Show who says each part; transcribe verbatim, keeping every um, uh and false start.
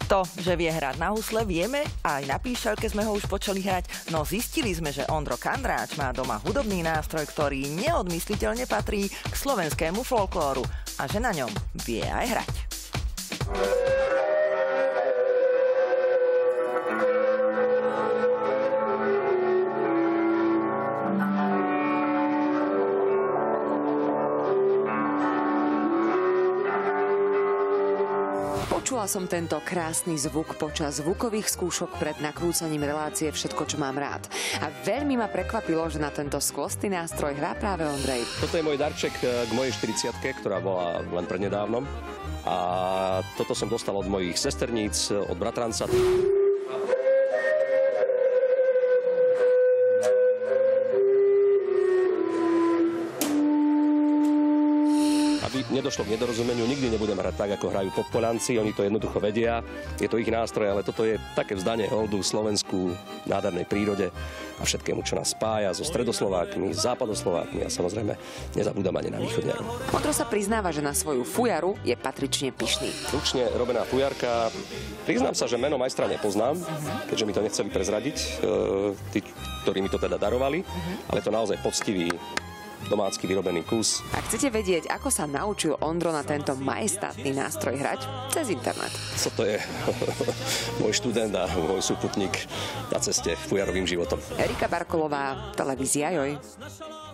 Speaker 1: To, že vie hrať na husle, vieme, a aj na píšťalke sme ho už počali hrať, no zistili sme, že Ondro Kandráč má doma hudobný nástroj, ktorý neodmysliteľne patrí k slovenskému folklóru a že na ňom vie aj hrať.
Speaker 2: Počula som tento krásny zvuk počas zvukových skúšok pred nakrúcaním relácie Všetko, čo mám rád. A veľmi ma prekvapilo, že na tento skvostný nástroj hrá práve Ondrej.
Speaker 3: Toto je môj darček k mojej štyridsiatke, ktorá bola len prednedávnom. A toto som dostal od mojich sesterníc, od bratranca. Aby nedošlo k nedorozumeniu, nikdy nebudem hrať tak, ako hrajú Podpoľanci, oni to jednoducho vedia, je to ich nástroj, ale toto je také vzdanie holdu Slovensku, nádhernej prírode a všetkému, čo nás spája so stredoslovákmi, západoslovákmi a samozrejme nezabúdam ani na východňarov.
Speaker 2: Ondro sa priznáva, že na svoju fujaru je patrične pyšný.
Speaker 3: Ručne robená fujarka, priznám sa, že meno majstra nepoznám, keďže mi to nechceli prezradiť, tí, ktorí mi to teda darovali, ale to naozaj poctivý domácky vyrobený kus.
Speaker 2: Ak chcete vedieť, ako sa naučil Ondro na tento majestátny nástroj hrať, cez internet.
Speaker 3: Co to je môj študent a môj súputník na ceste fujarovým životom.
Speaker 2: Erika Barkolová, televízia Joj.